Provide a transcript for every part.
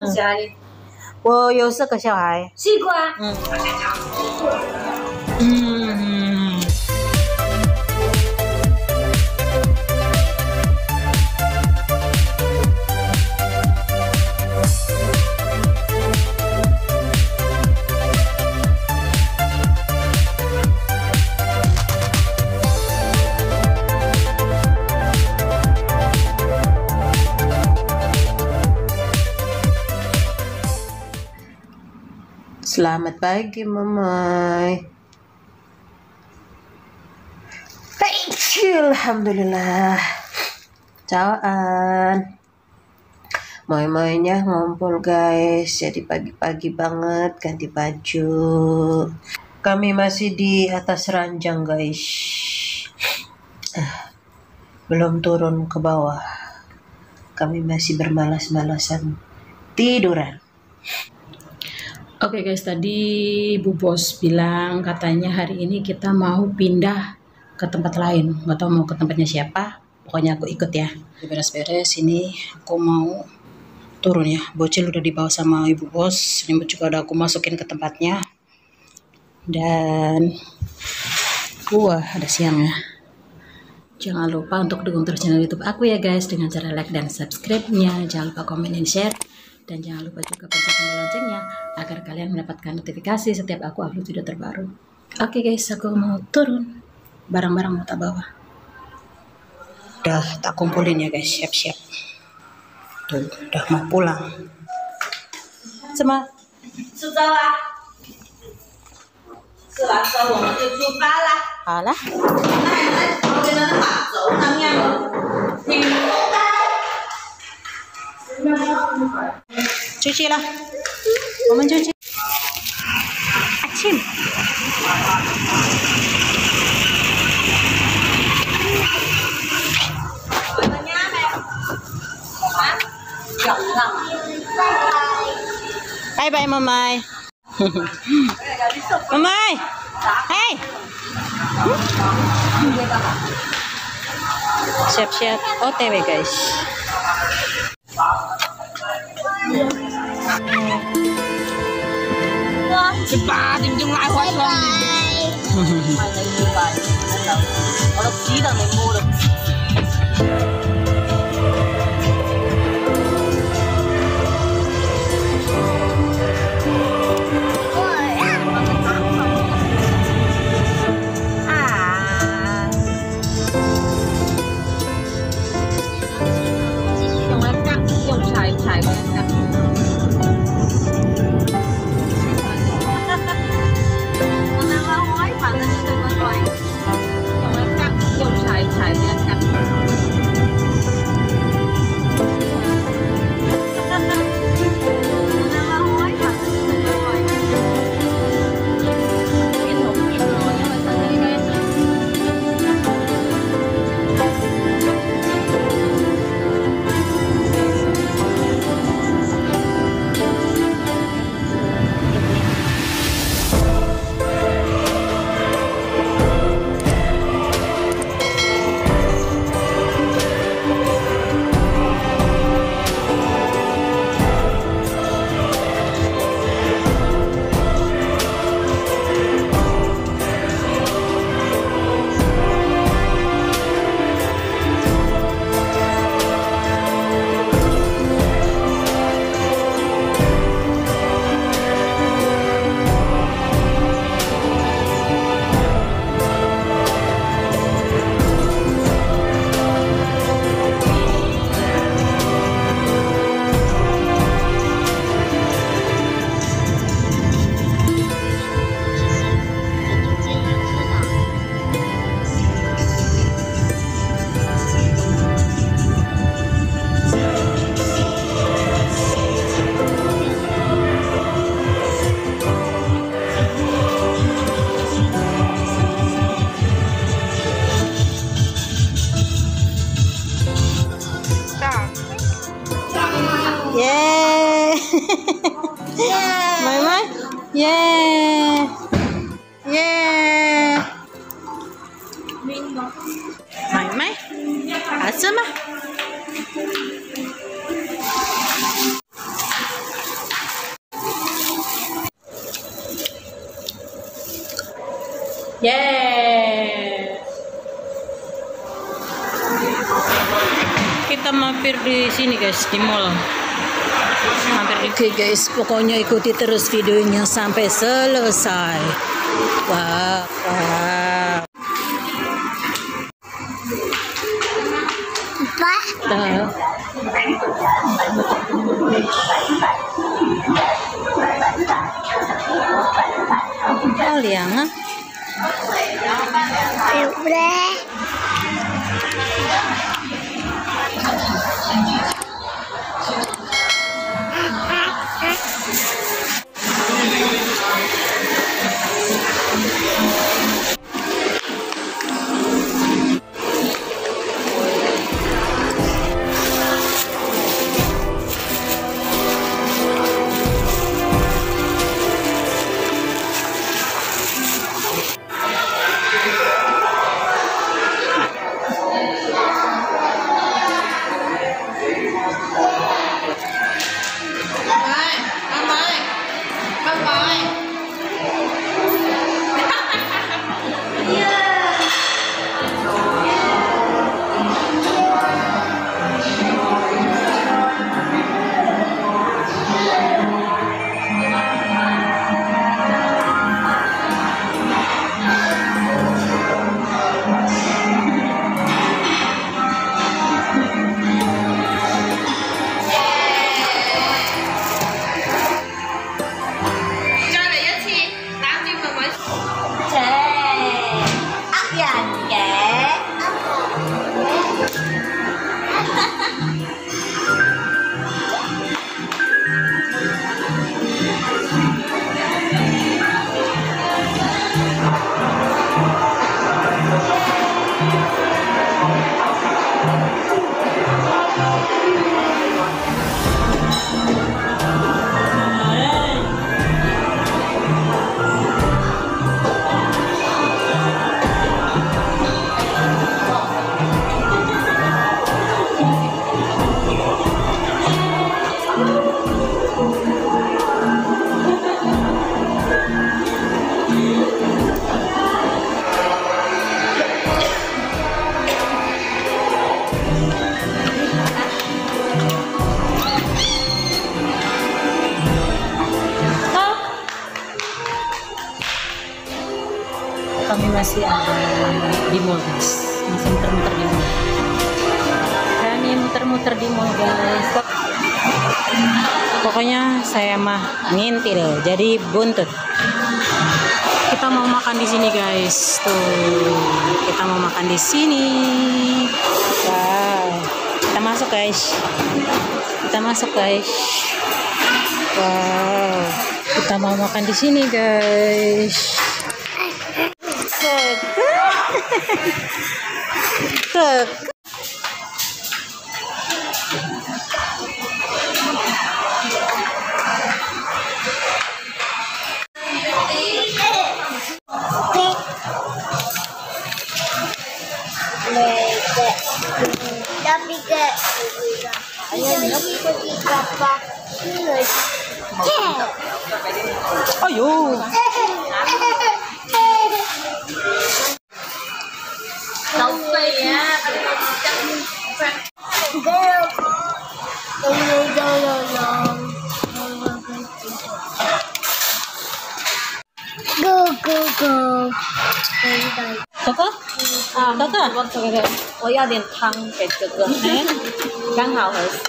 家里。 我有4个小孩。 西瓜。 Selamat pagi, Mamai. Alhamdulillah. Cawaan. Moy-moynya ngumpul, guys. Jadi pagi-pagi banget ganti baju. Kami masih di atas ranjang, guys. Belum turun ke bawah. Kami masih bermalas-malasan tiduran. Oke guys, tadi Bu Bos bilang katanya hari ini kita mau pindah ke tempat lain. Nggak tahu mau ke tempatnya siapa. Pokoknya aku ikut ya. Beres-beres ini aku mau turun ya. Bocil udah dibawa sama Ibu Bos. Ini juga udah aku masukin ke tempatnya. Dan wah, ada siang ya. Jangan lupa untuk dukung terus channel YouTube aku ya guys dengan cara like dan subscribe-nya. Jangan lupa komen dan share. Dan jangan lupa juga pencet tombol loncengnya agar kalian mendapatkan notifikasi setiap aku upload video terbaru. Oke guys, aku mau turun. Barang-barang mau tak bawa. Udah tak kumpulin ya guys, siap-siap. Tuh, udah mau pulang. Sama. 吃粥啊，吃完粥我们就出发啦。 好了。 那你在旁边的那把轴那样挺多的。 Cuci lah. Mama cuci. Acim. Bye bye Mamai. Mamai. Hai. Siap-siap OTW guys. 8點鐘拉開窗。唔係你以為我都知道你摸了。用嚟吉，用柴嘅吉。 Mai. Yeah. Yeah. Mai. Asal mah. Yeay. Kita mampir di sini guys, di mall. Oke guys, pokoknya ikuti terus videonya sampai selesai. Wow. Liang. Kami masih ada di mall guys, masih muter-muter di mall. Kami muter-muter di mall guys. Pokoknya saya mah ngintil, jadi buntut. Kita mau makan di sini guys, tuh. Kita mau makan di sini. Wow, kita masuk guys. Kita masuk guys. Wow, kita mau makan di sini guys. Ayo. Go. 哥哥， 啊， 哥哥， 我要点汤给哥哥，刚好合适。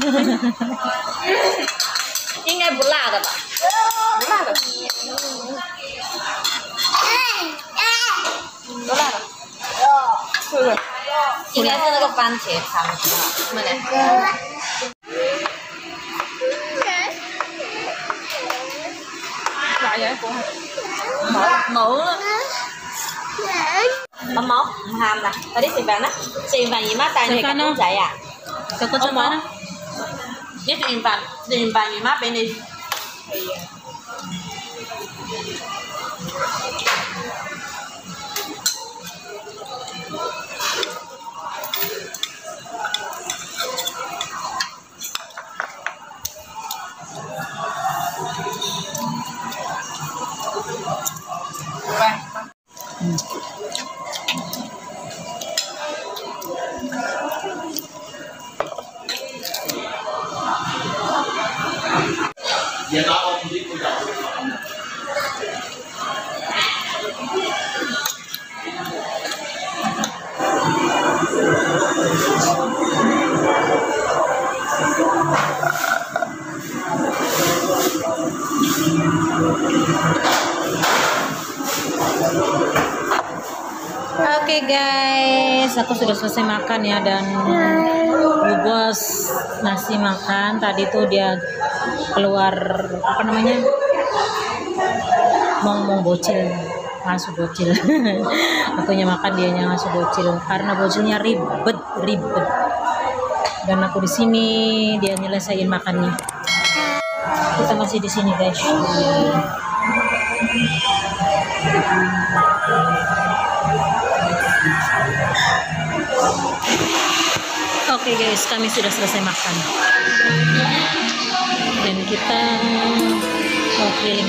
应该不辣的吧？不辣的。不辣的。是不是？应该是那个番茄汤，什么的。Loại vậy cô mỡ bấm máu không ham nè, tadi si vàng gì má tay này cắt cũng chạy à? Cô cho má. Nhất si vàng gì má bên đi. Oke guys, aku sudah selesai makan ya, dan Bu Bos ngasih makan. Tadi tuh dia keluar apa namanya, mong bocil, ngasuh bocil. Akunya makan, dianya ngasuh bocil karena bocilnya ribet. Dan aku di sini, dia nyelesain makannya. Kita masih di sini guys. Oke guys, kami sudah selesai makan dan kita mau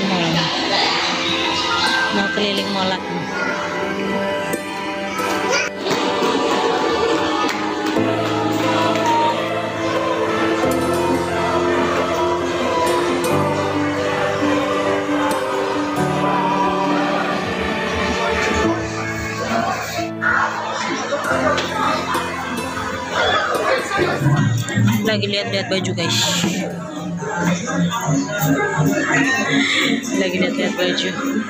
keliling mall lagi. Lagi lihat-lihat baju guys, lagi lihat-lihat baju.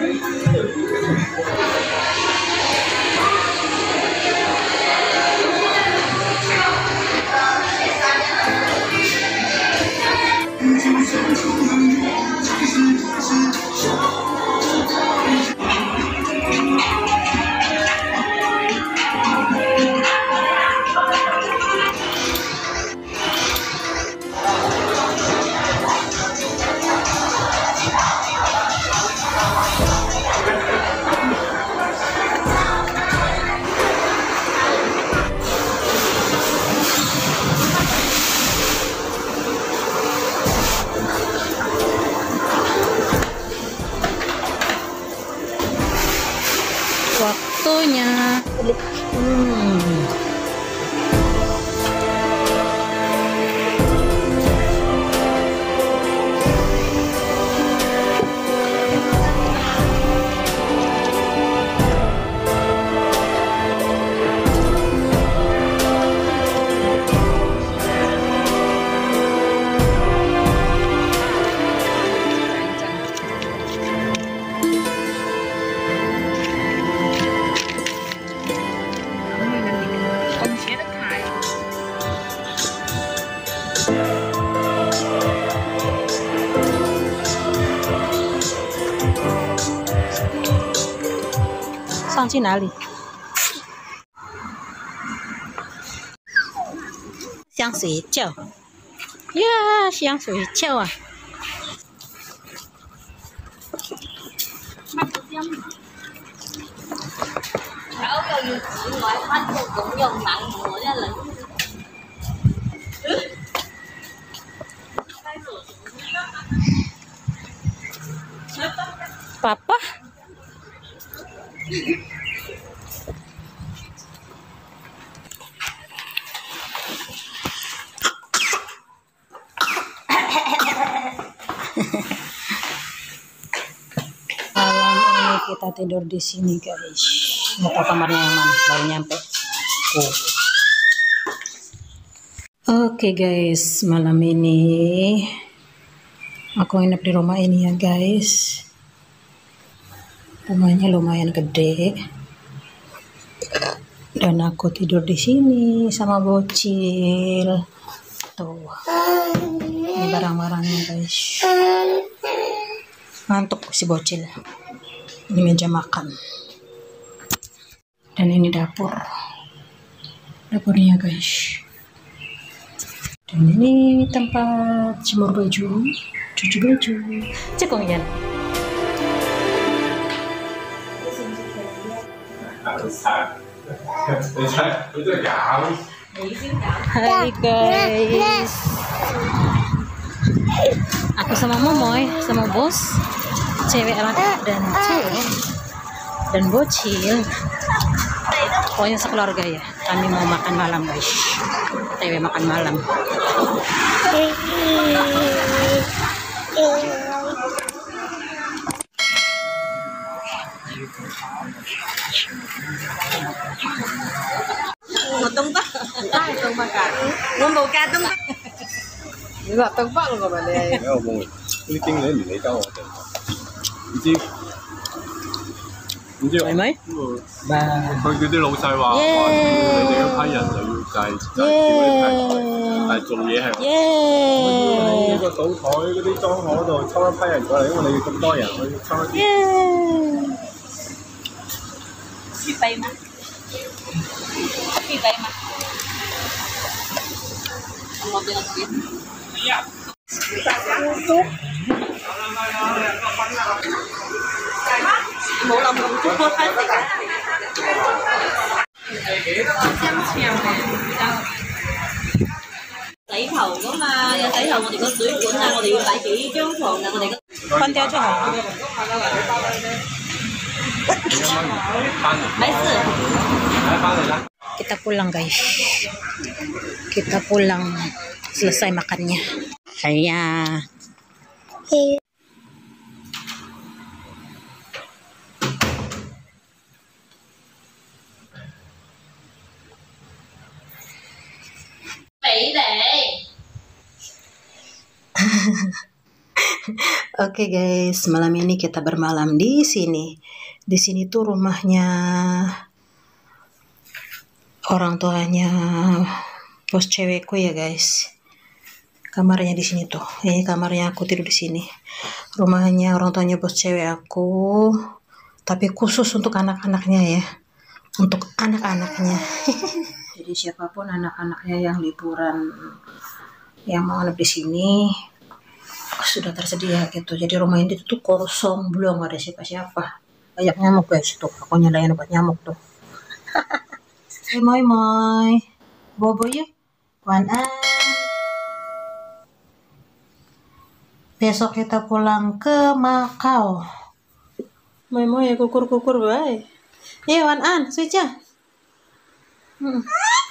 Waktunya上去哪里？想睡觉呀，想睡觉啊！ Cháu又要紫外分布咁用冷我一輪。 Papa? Malam ini kita tidur di sini guys. Mau tahu kamarnya yang mana? Baru nyampe. Oke guys, malam ini aku nginep di rumah ini ya guys. Rumahnya lumayan gede. Dan aku tidur di sini sama bocil. Tuh. Ini barang-barangnya guys. Ngantuk si bocil. Ini meja makan. Dan ini dapur. Dapurnya guys. Dan ini tempat jemur baju, cuci baju. Cekong ya. Hai guys, aku sama Momoy, sama Bos, cewek dan cewek. dan bocil. Pokoknya sekeluarga ya. Kami mau makan malam guys. TW makan malam. Ngutong ta? Ngutong makan. Ngomong kadung. Nggak tebak lo kapan deh. 有冇？啲經理唔理交我哋，唔知唔知我係咪？ 佢叫啲老細話你哋嗰批人就要就係叫你批台，但係做嘢係呢個賭台嗰啲裝潢嗰度抽一批人過嚟，因為你要咁多人，我要抽一啲。 必備嘛？必備嘛？我邊個知？冇諗咁多，睇食嘅。洗頭噶嘛，有洗頭我哋個水管啊，我哋要擺幾張床啊，我哋個關掉就好。 沒事。 Kita pulang guys. Kita pulang selesai makannya. Saya. Oke guys, malam ini kita bermalam di sini. Di sini tuh rumahnya orang tuanya bos cewekku ya guys. Kamarnya di sini tuh. Ini kamarnya aku tidur di sini. Rumahnya orang tuanya bos cewek aku. Tapi khusus untuk anak-anaknya ya. Untuk anak-anaknya. Jadi siapapun anak-anaknya yang liburan yang mau nginep di sini sudah tersedia gitu. Jadi rumah ini tuh kosong, belum ada siapa-siapa. Banyak nyamuk guys tuh. Aku nyalain obat nyamuk tuh. Hey, moi moi. Bobo yuk. Wan-an. Besok kita pulang ke Makau. Moi moi ya kukur-kukur bye. Wan-an, Suja.